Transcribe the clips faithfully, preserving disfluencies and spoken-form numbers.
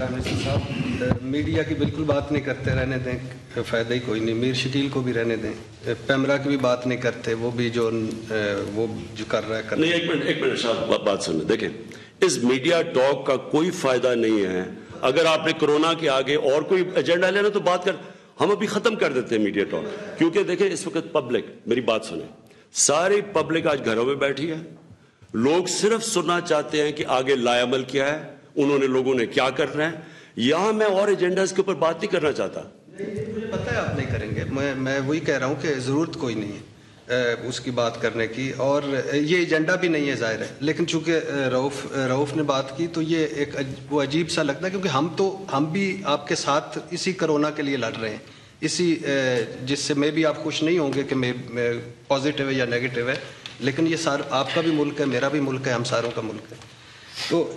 Prime minister صاحب media کی بالکل بات نہیں کرتے, رہنے دیں, فائدہ ہی کوئی نہیں. میر شکیل کو بھی رہنے دیں, پیمرا کی بھی بات نہیں کرتے, وہ بھی جو وہ جو کر رہا ہے کر نہیں. ایک منٹ ایک منٹ صاحب بات سنیں. دیکھیں, اس میڈیا ٹاک کا کوئی فائدہ نہیں ہے. اگر آپ نے کرونا کے آگے اور کوئی ایجنڈا لینا تو بات کر, ہم ابھی ختم کر دیتے ہیں میڈیا ٹاک. کیونکہ دیکھیں اس وقت پبلک, میری بات سنیں, ساری پبلک آج گھروں میں بیٹھی ہے. لوگ صرف سننا چاہتے ہیں کہ آگے لائے عمل کیا ہے, انہوں نے لوگوں نے کیا کرنا ہے. یہاں میں اور ایجنڈاز کے اوپر بات نہیں کرنا چاہتا. مجھے پتہ ہے آپ نہیں کریں گے, میں میں وہی کہہ رہا ہوں کہ ضرورت کوئی نہیں ہے اس کی بات کرنے کی, اور یہ ایجنڈا بھی نہیں ہے ظاہر ہے. لیکن چونکہ رؤف رؤف نے بات کی تو یہ ایک وہ عجیب سا لگتا ہے, کیونکہ ہم تو ہم بھی آپ کے ساتھ اسی کرونا کے لیے لڑ رہے ہیں, اسی جس سے میں بھی آپ خوش نہیں ہوں گے کہ میں پازیٹیو ہے یا نیگیٹو ہے, لیکن یہ سار آپ کا بھی ملک ہے, میرا بھی ملک ہے, ہم ساروں کا ملک ہے. تو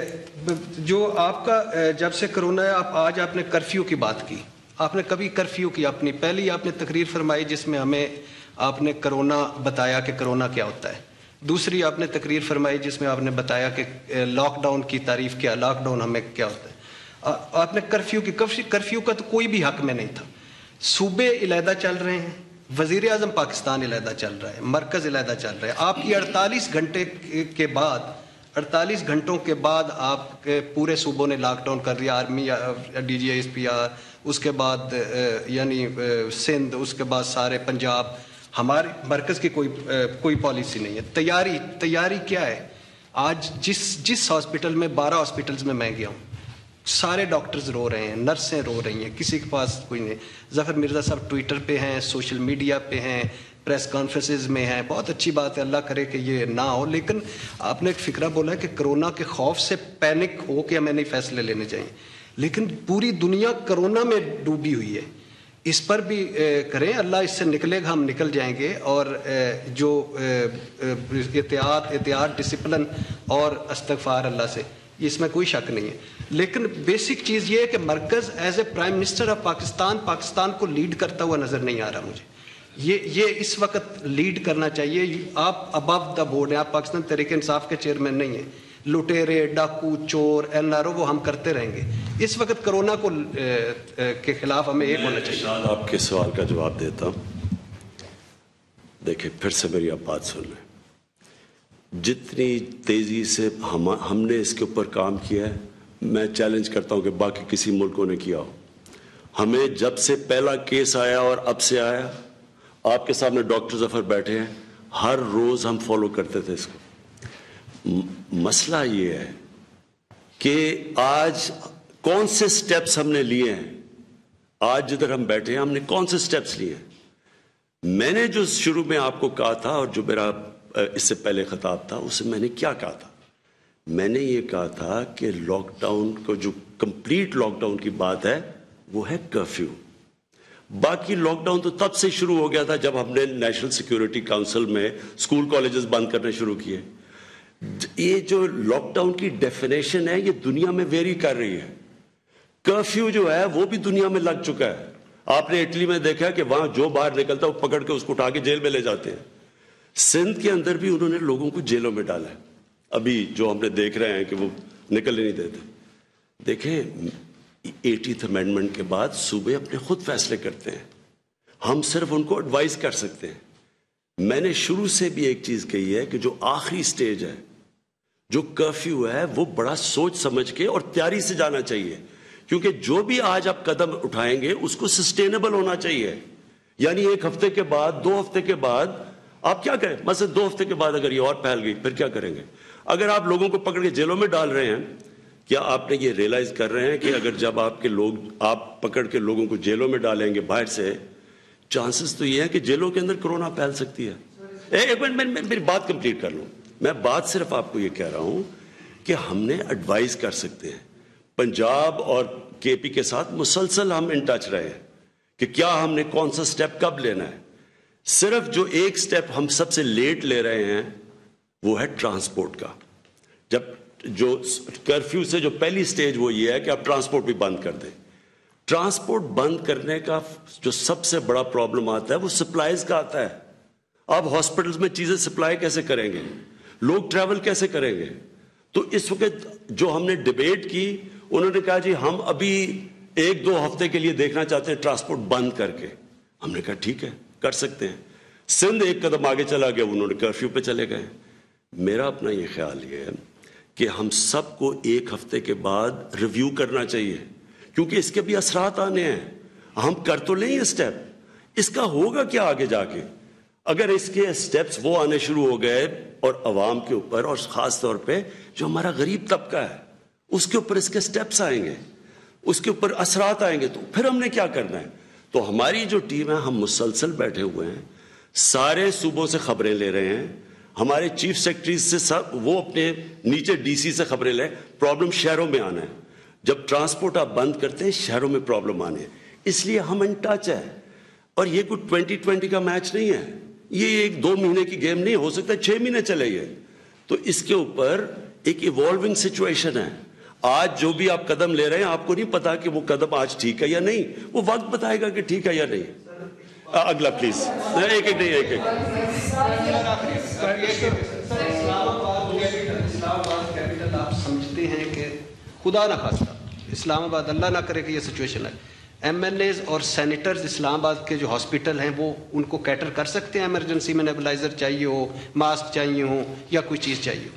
جو آپ کا جب سے کرونا ہے, آپ آج آپ نے کرفیو کی بات کی, آپ نے کبھی کرفیو کی اپنی پہلی آپ نے تقریر فرمائی جس میں ہمیں آپ نے کرونا بتایا کہ کرونا کیا ہوتا ہے. دوسری آپ نے تقریر فرمائی جس میں آپ نے بتایا کہ لاک ڈاؤن کی تعریف کیا, لاک ڈاؤن ہمیں کیا ہوتا ہے. آپ نے کرفیو کی, کرفیو کا تو کوئی بھی حق میں نہیں تھا. صوبے علیحدہ چل رہے ہیں, وزیر اعظم پاکستان علیحدہ چل رہا ہے, مرکز علیحدہ چل رہا ہے. آپ کی اڑتالیس گھنٹے کے بعد اڑتالیس گھنٹوں کے بعد آپ کے پورے صوبوں نے لاک ڈاؤن کر دیا, army, D G S P R, اس کے بعد یعنی سندھ, اس کے بعد سارے پنجاب. ہمارے مرکز کی کوئی کوئی پالیسی نہیں ہے. تیاری تیاری کیا ہے؟ آج جس جس ہاسپٹل میں بارہ ہاسپٹلز میں میں گیا ہوں, سارے ڈاکٹرز رو رہے ہیں, نرسیں رو رہی ہیں, کسی کے پاس کوئی نہیں. ظفر مرزا صاحب ٹویٹر پہ ہیں, سوشل میڈیا پہ ہیں, پریس کانفرنسز میں ہیں, بہت اچھی بات ہے, اللہ کرے کہ یہ نہ ہو. لیکن آپ نے ایک فکرہ بولا ہے کہ کرونا کے خوف سے پینک ہو کے ہمیں نہیں فیصلے لینے چاہیے, لیکن پوری دنیا کرونا میں ڈوبی ہوئی ہے, اس پر بھی کریں. اللہ اس سے نکلے گا, ہم نکل جائیں گے. اور جو احتیاط احتیاط ڈسپلن اور استغفار اللہ سے, اس میں کوئی شک نہیں ہے. لیکن بیسک چیز یہ ہے کہ مرکز as a prime minister of Pakistan Pakistan کو لیڈ کرتا ہوا نظر نہیں آ رہا مجھے. یہ یہ اس وقت لیڈ کرنا چاہیے. آپ ابو دا بورڈ ہیں, آپ پاکستان تحریک انصاف کے چیئرمین نہیں ہیں. لٹیرے, ڈاکو, چور, ایل آر او وہ ہم کرتے رہیں گے. اس وقت کرونا کو کے خلاف ہمیں ایک ہونا چاہیے. آپ کے سوال کا جواب دیتا ہوں. دیکھیں پھر سے میری آپ بات سن لیں. جتنی تیزی سے ہم ہم نے اس کے اوپر کام کیا ہے, میں چیلنج کرتا ہوں کہ باقی کسی ملکوں نے کیا ہو. ہمیں جب سے پہلا کیس آیا اور اب سے آیا, آپ کے سامنے ڈاکٹر ظفر بیٹھے ہیں, ہر روز ہم فالو کرتے تھے اس کو. مسئلہ یہ ہے کہ آج کون سے سٹیپس ہم نے لیے ہیں. آج جدھر ہم بیٹھے ہیں, ہم نے کون سے سٹیپس لیے ہیں. میں نے جو شروع میں آپ کو کہا تھا, اور جو میرا اس سے پہلے خطاب تھا, اس میں نے کیا کہا تھا؟ میں نے یہ کہا تھا کہ لاک ڈاؤن کو, جو کمپلیٹ لاک ڈاؤن کی بات ہے وہ ہے کرفیو. باقی لاک ڈاؤن تو تب سے شروع ہو گیا تھا جب ہم نے نیشنل سیکیورٹی کاؤنسل میں اسکول کالجز بند کرنے شروع کیے. یہ جو لاک ڈاؤن کی ڈیفینیشن ہے یہ دنیا میں ویری کر رہی ہے. کرفیو جو ہے وہ بھی دنیا میں لگ چکا ہے. آپ نے اٹلی میں دیکھا کہ وہاں جو باہر نکلتا ہے وہ پکڑ کے اس کو اٹھا کے جیل میں لے جاتے ہیں. سندھ کے اندر بھی انہوں نے لوگوں کو جیلوں میں ڈالا ہے. ابھی جو ہم نے دیکھ رہے ہیں کہ وہ نکلنے نہیں دیتے. دیکھیں, ایٹیتھ امینڈمنٹ کے بعد صوبے اپنے خود فیصلے کرتے ہیں, ہم صرف ان کو ایڈوائز کر سکتے ہیں. میں نے شروع سے بھی ایک چیز کہی ہے کہ جو آخری سٹیج ہے, جو کرفیو ہے, وہ بڑا سوچ سمجھ کے اور تیاری سے جانا چاہیے. کیونکہ جو بھی آج آپ قدم اٹھائیں گے اس کو سسٹینیبل ہونا چاہیے. یعنی ایک ہفتے کے بعد, دو ہفتے کے بعد آپ کیا کریں؟ مثلا دو ہفتے کے بعد اگر یہ اور پھیل گئی پھر کیا کریں گے؟ اگر آپ لوگوں کو پکڑ کے جیلوں میں ڈال رہے ہیں, کیا آپ نے یہ ریئلائز کر رہے ہیں کہ اگر جب آپ کے لوگ آپ پکڑ کے لوگوں کو جیلوں میں ڈالیں گے باہر سے, چانسز تو یہ ہے کہ جیلوں کے اندر کرونا پھیل سکتی ہے. ایک منٹ میں میری بات کمپلیٹ کر لوں. میں بات صرف آپ کو یہ کہہ رہا ہوں کہ ہم نے ایڈوائز کر سکتے ہیں. پنجاب اور کے پی کے ساتھ مسلسل ہم ان ٹچ رہے ہیں کہ کیا ہم نے کون سا سٹیپ کب لینا ہے. صرف جو ایک سٹیپ ہم سب سے لیٹ لے رہے ہیں وہ ہے ٹرانسپورٹ کا. جب جو کرفیو سے جو پہلی سٹیج وہ یہ ہے کہ آپ ٹرانسپورٹ بھی بند کر دیں. ٹرانسپورٹ بند کرنے کا جو سب سے بڑا پرابلم آتا ہے وہ سپلائز کا آتا ہے. آپ ہاسپٹلز میں چیزیں سپلائی کیسے کریں گے, لوگ ٹریول کیسے کریں گے؟ تو اس وقت جو ہم نے ڈیبیٹ کی انہوں نے کہا جی ہم ابھی ایک دو ہفتے کے لیے دیکھنا چاہتے ہیں ٹرانسپورٹ بند کر کے. ہم نے کہا ٹھیک ہے کر سکتے ہیں. سندھ ایک قدم آگے چلا گیا, انہوں نے کرفیو پہ چلے گئے. میرا اپنا یہ خیال یہ ہے کہ ہم سب کو ایک ہفتے کے بعد ریویو کرنا چاہیے, کیونکہ اس کے بھی اثرات آنے ہیں. ہم کر تو لیں اسٹیپ, اس کا ہوگا کیا آگے جا کے؟ اگر اس کے اسٹیپس وہ آنے شروع ہو گئے اور عوام کے اوپر, اور خاص طور پہ جو ہمارا غریب طبقہ ہے اس کے اوپر اس کے اسٹیپس آئیں گے, اس کے اوپر اثرات آئیں گے, تو پھر ہم نے کیا کرنا ہے؟ تو ہماری جو ٹیم ہے, ہم مسلسل بیٹھے ہوئے ہیں, سارے صوبوں سے خبریں لے رہے ہیں. ہمارے چیف سیکرٹریز سے سب وہ اپنے نیچے ڈی سی سے خبریں لیں. پرابلم شہروں میں آنا ہے. جب ٹرانسپورٹ آپ بند کرتے ہیں شہروں میں پرابلم آنے ہیں, اس لیے ہم ان ٹچ ہے. اور یہ کوئی ٹوینٹی ٹوینٹی کا میچ نہیں ہے, یہ ایک دو مہینے کی گیم نہیں, ہو سکتا ہے چھ مہینے چلے گئے. تو اس کے اوپر ایک ایوالونگ سچویشن ہے. آج جو بھی آپ قدم لے رہے ہیں آپ کو نہیں پتا کہ وہ قدم آج ٹھیک ہے یا نہیں, وہ وقت بتائے گا کہ ٹھیک ہے یا نہیں. اگلا پلیز, ایک ایک نہیں ایک ایک آپ سمجھتے ہیں کہ خدا نہ خواستہ اسلام آباد, اللہ نہ کرے کہ یہ سچویشن ہے, ایم ایل ایز اور سینیٹرز اسلام آباد کے جو ہاسپٹل ہیں وہ ان کو کیٹر کر سکتے ہیں؟ ایمرجنسی میں نیبلائزر چاہیے ہو, ماسک چاہیے ہو, یا کوئی چیز چاہیے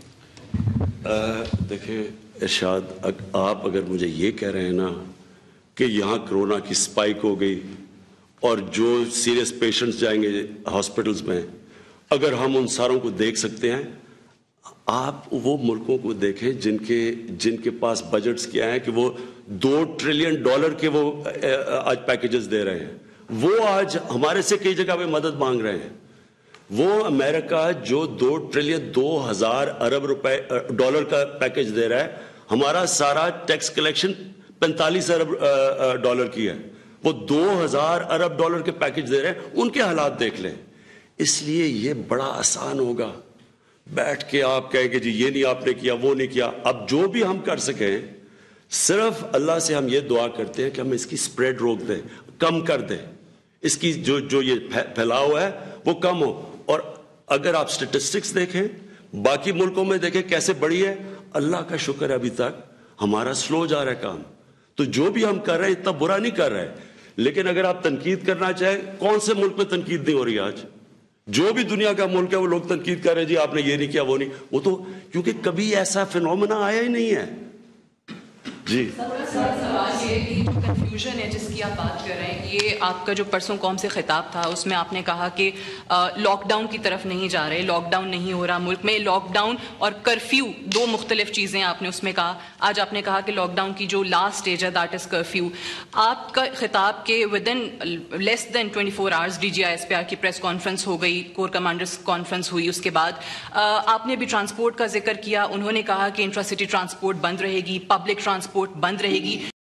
ہو؟ دیکھیں ارشاد, آپ اگر مجھے یہ کہہ رہے ہیں نا کہ یہاں کرونا کی سپائک ہو گئی اور جو سیریس پیشنٹس جائیں گے ہاسپٹلز میں, اگر ہم ان ساروں کو دیکھ سکتے ہیں, آپ وہ ملکوں کو دیکھیں جن کے جن کے پاس بجٹس کیا ہیں کہ وہ دو ٹریلین ڈالر کے وہ آج پیکیجز دے رہے ہیں. وہ آج ہمارے سے کئی جگہ پہ مدد مانگ رہے ہیں. وہ امریکہ جو دو ٹریلین دو ہزار ارب روپے ڈالر کا پیکیج دے رہا ہے, ہمارا سارا ٹیکس کلیکشن پینتالیس ارب ڈالر کی ہے, وہ دو ہزار ارب ڈالر کے پیکیج دے رہے ہیں. ان کے حالات دیکھ لیں. اس لیے یہ بڑا آسان ہوگا بیٹھ کے آپ کہیں کہ جی یہ نہیں آپ نے کیا, وہ نہیں کیا. اب جو بھی ہم کر سکیں, صرف اللہ سے ہم یہ دعا کرتے ہیں کہ ہم اس کی سپریڈ روک دیں, کم کر دیں, اس کی جو جو یہ پھیلاؤ ہے وہ کم ہو. اور اگر آپ سٹیٹسٹکس دیکھیں باقی ملکوں میں دیکھیں کیسے بڑی ہے, اللہ کا شکر ہے ابھی تک ہمارا سلو جا رہا ہے کام. تو جو بھی ہم کر رہے ہیں اتنا برا نہیں کر رہے. لیکن اگر آپ تنقید کرنا چاہیں, کون سے ملک میں تنقید نہیں ہو رہی آج؟ جو بھی دنیا کا ملک ہے وہ لوگ تنقید کر رہے ہیں جی آپ نے یہ نہیں کیا وہ نہیں. وہ تو کیونکہ کبھی ایسا فینومینا آیا ہی نہیں ہے. جی سوال یہ کہ جو کنفیوژن ہے جس کی آپ بات کر رہے ہیں, یہ آپ کا جو پرسوں قوم سے خطاب تھا اس میں آپ نے کہا کہ لاک ڈاؤن کی طرف نہیں جا رہے, لاک ڈاؤن نہیں ہو رہا ملک میں. لاک ڈاؤن اور کرفیو دو مختلف چیزیں آپ نے اس میں کہا. آج آپ نے کہا کہ لاک ڈاؤن کی جو لاسٹ اسٹیج ہے دیٹ از کرفیو. آپ کا خطاب کے within less than twenty four hours D G I S P R کی پریس کانفرنس ہو گئی, کور کمانڈرس کانفرنس ہوئی. اس کے بعد آپ نے بھی ٹرانسپورٹ کا ذکر کیا. انہوں نے کہا کہ انٹرا سٹی ٹرانسپورٹ بند رہے گی, پبلک ٹرانسپورٹ بند رہے گی.